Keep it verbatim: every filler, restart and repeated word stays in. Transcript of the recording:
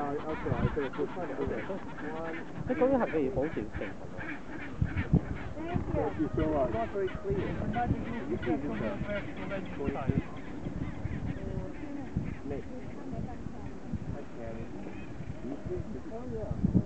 okay, I could have put one. Thế có cái hạt gì保存成分啊？ Thank you so much. Not very clear. Imagine you could get from one vertical veggie side. Maybe. I can. Oh, yeah.